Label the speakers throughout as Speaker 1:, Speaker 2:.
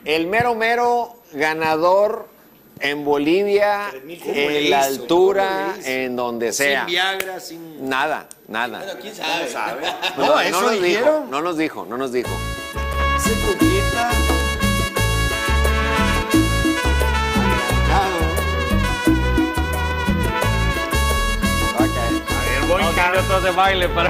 Speaker 1: El mero mero ganador en Bolivia, en la altura, en donde sea.
Speaker 2: Sin Viagra, sin...
Speaker 1: Nada.
Speaker 2: Bueno, ¿quién sabe?
Speaker 1: No,
Speaker 3: eso
Speaker 1: nos
Speaker 3: dijeron.
Speaker 1: dijo, no nos dijo.
Speaker 3: Se coqueta.
Speaker 4: Voy minutos de baile para...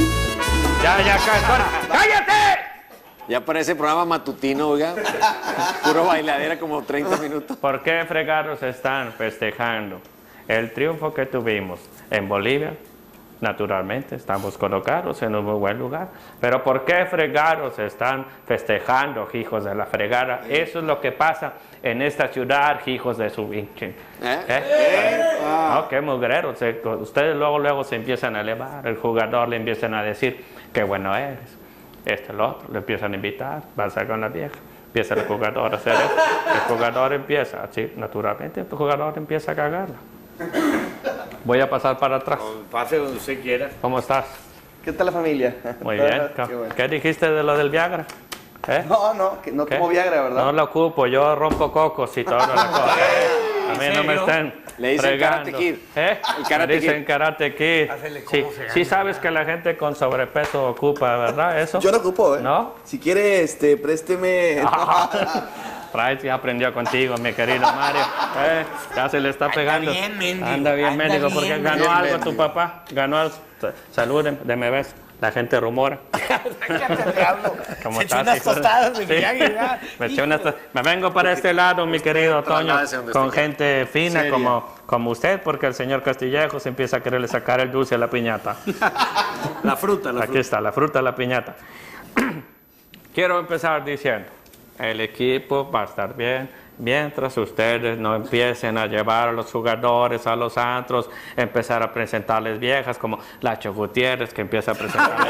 Speaker 4: ¡Cállate!
Speaker 1: Ya parece programa matutino, oiga. Puro bailadera, como 30 minutos.
Speaker 4: ¿Por qué fregados están festejando el triunfo que tuvimos en Bolivia? Naturalmente, estamos colocados en un muy buen lugar. Pero ¿por qué fregados están festejando, hijos de la fregada? Eso es lo que pasa en esta ciudad, hijos de su pinche. No, qué mugreros. Ustedes luego se empiezan a elevar. El jugador le empiezan a decir qué bueno eres. El otro, le empiezan a invitar, va a salir con la vieja. Empieza el jugador a hacer eso. El jugador empieza, así, naturalmente, el jugador empieza a cagarla. Voy a pasar para atrás.
Speaker 2: Pase donde usted quiera.
Speaker 4: ¿Cómo estás?
Speaker 3: ¿Qué tal la familia?
Speaker 4: Muy bien.
Speaker 3: Qué bueno.
Speaker 4: ¿Qué dijiste de lo del Viagra?
Speaker 3: Que no
Speaker 4: ¿Qué?
Speaker 3: tomo Viagra, ¿verdad?
Speaker 4: No lo ocupo, yo rompo cocos y toda la cosa. A mí no me estén
Speaker 1: Le dicen
Speaker 4: fregando.
Speaker 1: Karate Kid.
Speaker 4: El
Speaker 1: Karate
Speaker 4: me dicen
Speaker 1: Kid.
Speaker 4: Karate Kid. Sí, sí sabes que la gente con sobrepeso ocupa, ¿verdad? Eso.
Speaker 3: Yo no ocupo, ¿eh?
Speaker 4: ¿No?
Speaker 3: Si quiere, présteme...
Speaker 4: Price ya aprendió contigo, mi querido Mario. Ya se le está pegando.
Speaker 2: bien, mendigo.
Speaker 4: Anda bien,
Speaker 2: Anda
Speaker 4: médico,
Speaker 2: bien,
Speaker 4: porque
Speaker 2: mendigo.
Speaker 4: ganó algo
Speaker 3: Mendigo.
Speaker 4: tu papá. Ganó algo. Saluden, deme beso. La gente rumora. ¿Cómo
Speaker 2: Se echó
Speaker 4: estás,
Speaker 2: unas
Speaker 4: hijo de-
Speaker 2: tostadas de
Speaker 4: Sí.
Speaker 2: Viagra.
Speaker 4: Me eché unas me vengo para este lado, mi querido Toño,
Speaker 1: Trasládese donde
Speaker 4: con
Speaker 1: esté.
Speaker 4: gente fina
Speaker 3: Seria.
Speaker 4: como usted, porque el señor Castillejos empieza a quererle sacar el dulce a la piñata.
Speaker 2: La fruta,
Speaker 4: Aquí está, la fruta, la piñata. Quiero empezar diciendo, el equipo va a estar bien mientras ustedes no empiecen a llevar a los jugadores a los antros, empezar a presentarles viejas como Lacho Gutiérrez, que empieza a presentarles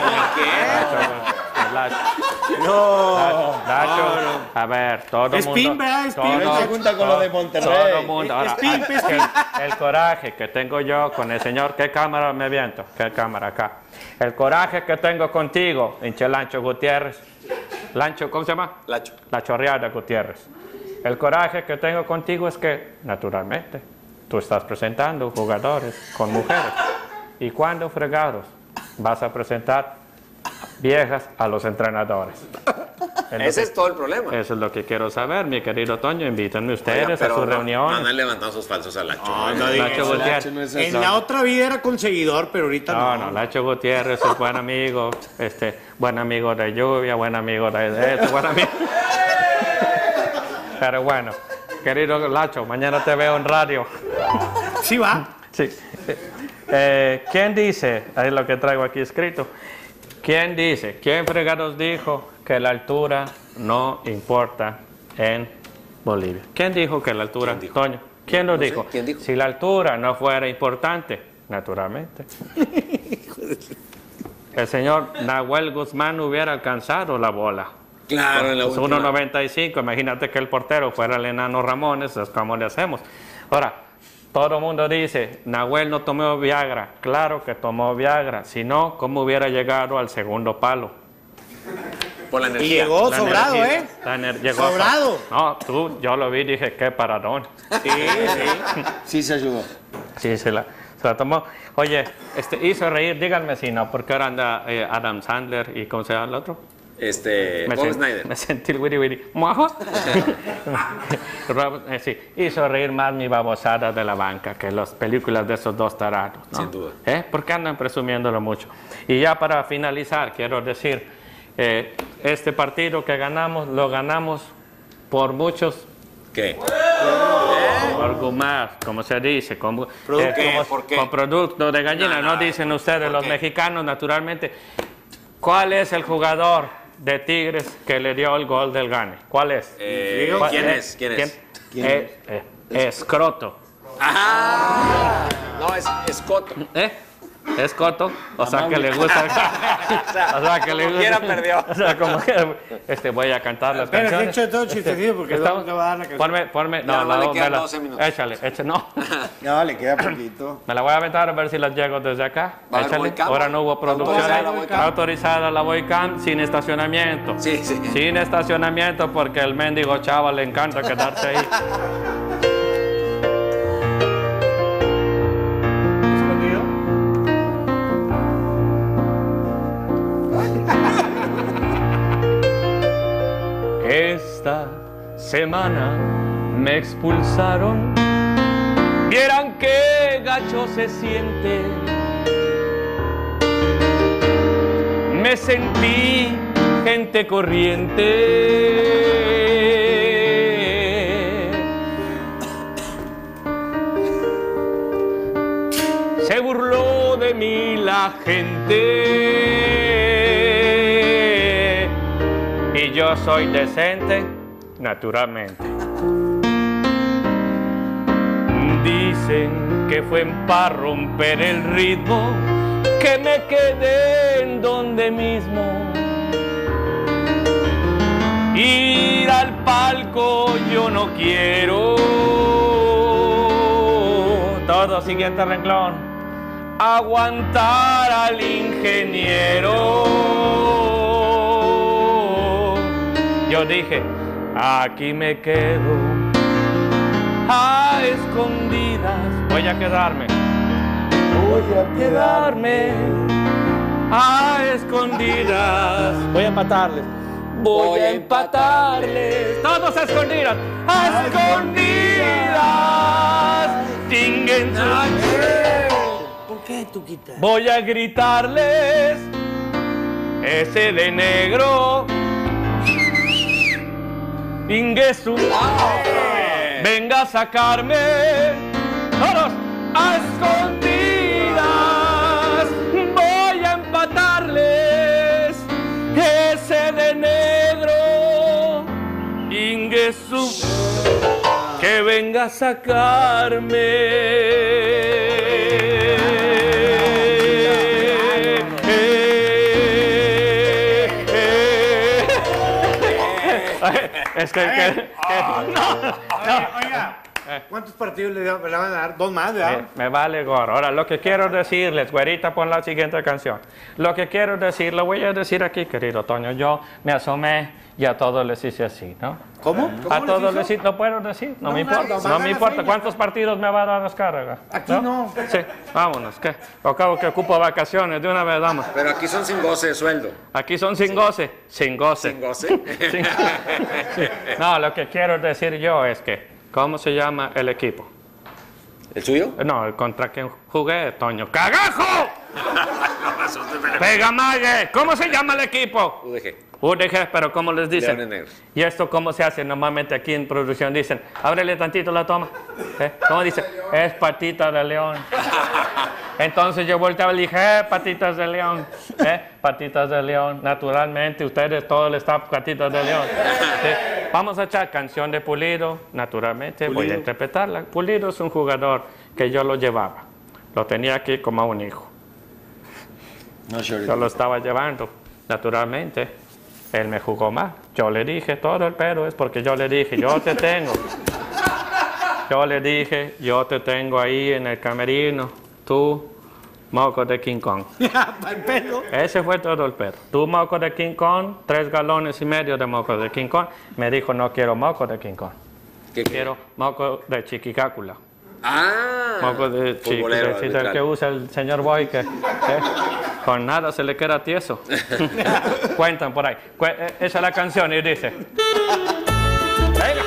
Speaker 4: Lacho, a ver, todo el
Speaker 2: Spin,
Speaker 4: mundo...
Speaker 2: ¿verdad? Spin.
Speaker 4: todo-
Speaker 3: Se junta con lo de Monterrey.
Speaker 4: Todo el mundo. Ahora,
Speaker 2: Spin,
Speaker 4: el coraje que tengo yo con el señor, ¿qué cámara me aviento? ¿Qué cámara acá? El coraje que tengo contigo, hinche Lancho Gutiérrez. Lancho, ¿cómo se llama?
Speaker 1: Lacho.
Speaker 4: La Chorreada Gutiérrez. El coraje que tengo contigo es que, naturalmente, tú estás presentando jugadores con mujeres. ¿Y cuándo, fregados, vas a presentar viejas a los entrenadores?
Speaker 1: Ese es todo el problema.
Speaker 4: Eso es lo que quiero saber, mi querido Toño. Invítenme ustedes
Speaker 1: Oiga,
Speaker 4: a
Speaker 1: pero
Speaker 4: sus
Speaker 1: no
Speaker 4: reuniones.
Speaker 1: han levantado sus falsos a Lacho.
Speaker 4: Lacho Gutiérrez.
Speaker 2: En la otra vida era conseguidor, pero ahorita no.
Speaker 4: No, Lacho Gutiérrez es buen amigo, buen amigo de lluvia, buen amigo de esto, buen amigo. Pero bueno, querido Lacho, mañana te veo en radio.
Speaker 2: Sí va.
Speaker 4: Sí. ¿Quién dice? Es lo que traigo aquí escrito. ¿Quién dice? ¿Quién fregados dijo que la altura no importa en Bolivia? ¿Quién dijo que la altura,
Speaker 1: ¿Quién dijo?
Speaker 4: Toño? ¿Quién lo
Speaker 1: No sé,
Speaker 4: dijo?
Speaker 1: ¿quién dijo?
Speaker 4: Si la altura no fuera importante, naturalmente. El señor Nahuel Guzmán hubiera alcanzado la bola.
Speaker 1: Claro, en la
Speaker 4: Pues
Speaker 1: última.
Speaker 4: 1.95, imagínate que el portero fuera el enano Ramones, es como le hacemos. Ahora, todo el mundo dice, Nahuel no tomó Viagra. Claro que tomó Viagra, si no, ¿cómo hubiera llegado al segundo palo?
Speaker 1: Por la
Speaker 2: Y
Speaker 1: energía.
Speaker 2: llegó
Speaker 4: La
Speaker 2: sobrado,
Speaker 4: energía,
Speaker 2: ¿eh?
Speaker 4: llegó
Speaker 2: Sobrado.
Speaker 4: No, yo lo vi, dije, qué paradón.
Speaker 2: Sí, sí.
Speaker 3: Sí se ayudó.
Speaker 4: Sí, se la tomó. Oye, hizo reír, díganme si no, porque ahora anda Adam Sandler y ¿cómo se llama el otro? Bob Snyder. Me sentí el wiri wiri. Sí, hizo reír más mi babosada de la banca que las películas de esos dos tarados, ¿no?
Speaker 1: Sin duda.
Speaker 4: Porque andan presumiéndolo mucho. Y ya para finalizar, quiero decir, este partido que ganamos, lo ganamos por muchos,
Speaker 1: ¿Qué?
Speaker 4: por gumar, como se dice, con,
Speaker 1: ¿Qué? ¿Por qué?
Speaker 4: con producto de gallina,
Speaker 1: No,
Speaker 4: no dicen ustedes,
Speaker 1: ¿por
Speaker 4: los
Speaker 1: qué?
Speaker 4: mexicanos, naturalmente. ¿Cuál es el jugador de Tigres que le dio el gol del gane? ¿Cuál es? ¿Cuál-
Speaker 1: ¿Quién es? ¿Quién es?
Speaker 4: Escroto.
Speaker 1: ¡Ah! No, es Escoto.
Speaker 4: ¿Eh? Es coto, o sea que le gusta. O sea que le gusta.
Speaker 1: Quiera perdió.
Speaker 4: O sea, como que voy a cantar las
Speaker 2: Pero
Speaker 4: canciones.
Speaker 2: he hecho todo chistecito porque
Speaker 4: Estamos-
Speaker 2: luego te va a dar la canción.
Speaker 4: Ponme,
Speaker 1: Ya
Speaker 4: no,
Speaker 1: le
Speaker 4: no,
Speaker 1: quedan
Speaker 4: me la-
Speaker 1: 12 minutos.
Speaker 4: Échale, no.
Speaker 3: No, le queda poquito.
Speaker 4: Me la voy a aventar a ver si la llego desde acá.
Speaker 1: ¿Va a haber
Speaker 4: Échale.
Speaker 1: webcam?
Speaker 4: Ahora no hubo producción.
Speaker 1: ¿Autorizada la webcam?
Speaker 4: Autorizada la webcam sin estacionamiento.
Speaker 1: Sí, sí.
Speaker 4: Sin estacionamiento porque el mendigo chava le encanta quedarse ahí.
Speaker 2: ¿Escondido?
Speaker 4: Esta semana me expulsaron. Vieran qué gacho se siente. Me sentí gente corriente. Se burló de mí la gente. Y yo soy decente, naturalmente. Dicen que fue para romper el ritmo, que me quedé en donde mismo. Ir al palco yo no quiero. Todo siguiente renglón. Aguantar al ingeniero. Yo dije, aquí me quedo a escondidas. Voy a quedarme. Voy a quedarme a escondidas. Voy a empatarles. Voy a empatarles. Todos a escondidas. A escondidas. Tinguen su-
Speaker 2: ¿Por qué tú quitas?
Speaker 4: Voy a gritarles. Ese de negro. Ingesu. Venga a sacarme. Todos a escondidas. Voy a empatarles. Ese de negro. Ingesu. Que venga a sacarme. Es que
Speaker 2: Oiga, ¿cuántos partidos le van a dar? ¿Dos más, verdad?
Speaker 4: me vale gorro. Ahora, lo que quiero decirles, güerita, pon la siguiente canción. Lo que quiero decir, lo voy a decir aquí, querido Toño. Yo me asomé y a todos les hice así, ¿no?
Speaker 2: ¿Cómo?
Speaker 4: A todos les hice, no puedo decir, no me importa.
Speaker 2: no,
Speaker 4: No
Speaker 2: manda
Speaker 4: me
Speaker 2: la
Speaker 4: importa.
Speaker 2: seña.
Speaker 4: ¿Cuántos partidos me va a dar descarga?
Speaker 2: Aquí no.
Speaker 4: Sí, vámonos. ¿Qué? Acabo que ocupo vacaciones, de una vez, vamos.
Speaker 1: Pero aquí son sin goce de sueldo.
Speaker 4: Aquí son sin goce. Sin goce.
Speaker 1: Sin goce.
Speaker 4: Sí. Sí. No, lo que quiero decir yo es que, ¿cómo se llama el equipo?
Speaker 1: ¿El suyo?
Speaker 4: No, el contra quien jugué, Toño. ¡Cagajo! ¡Pegamague! ¿Cómo se llama el equipo?
Speaker 1: UDG.
Speaker 4: UDG, pero ¿cómo les dicen?
Speaker 1: Leones Negros.
Speaker 4: ¿Y esto cómo se hace? Normalmente aquí en producción dicen, ábrele tantito la toma. ¿Cómo dice? Es patita de león. Entonces yo volteaba y le dije, patitas de león. Patitas de león. Naturalmente, ustedes todo el staff, patitas de león. ¿Sí? Vamos a echar canción de Pulido, naturalmente, voy a interpretarla. Pulido es un jugador que yo lo llevaba. Lo tenía aquí como un hijo.
Speaker 3: No, sure.
Speaker 4: Yo lo estaba llevando, naturalmente. Él me jugó mal. Yo le dije, todo el pero es porque yo le dije, yo te tengo. Yo le dije, yo te tengo ahí en el camerino. Tú, moco de King Kong.
Speaker 2: ¿Para el pelo?
Speaker 4: Ese fue todo el pero. Tú, moco de King Kong, 3 galones y medio de moco de King Kong. Me dijo, no quiero moco de King Kong.
Speaker 1: ¿Qué
Speaker 4: Quiero moco de Chiquicácula.
Speaker 1: Ah.
Speaker 4: Moco de
Speaker 1: futbolero,
Speaker 4: del
Speaker 1: arbitral.
Speaker 4: que usa el señor Boy, que con nada se le queda tieso. Cuentan por ahí. Esa es la canción y dice... Venga,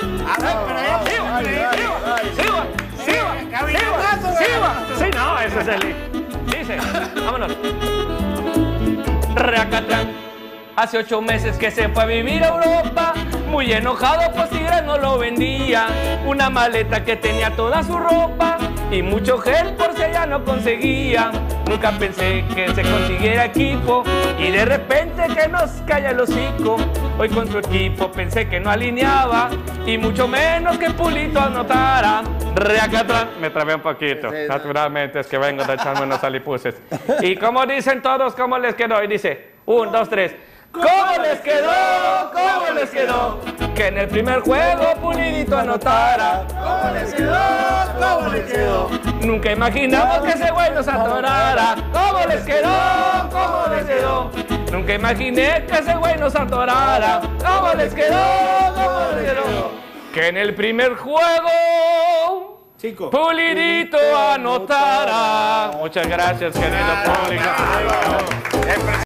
Speaker 4: sí, no, ese es el... Dice, vámonos. Racatrán. Hace 8 meses que se fue a vivir a Europa. Muy enojado, pues Tigres no lo vendía. Una maleta que tenía toda su ropa y mucho gel por si ella no conseguía. Nunca pensé que se consiguiera equipo y de repente que nos calla el hocico. Hoy con su equipo pensé que no alineaba y mucho menos que Pulito anotara. Reacatlán, me trabé un poquito. Naturalmente es que vengo de echarme unos alipuses. Y como dicen todos, ¿cómo les quedó? Y dice, 1, 2, 3. ¿Cómo les quedó? ¿Cómo les quedó? Que en el primer juego Pulidito anotara. ¿Cómo les quedó? ¿Cómo les quedó? Nunca imaginamos que ese güey nos atorara. ¿Cómo les quedó? ¿Cómo les quedó? Nunca imaginé que ese güey nos atorara. ¿Cómo les quedó? ¿Cómo les quedó? Que en el primer juego
Speaker 2: 5.
Speaker 4: Pulidito anotara. Muchas gracias, querido público.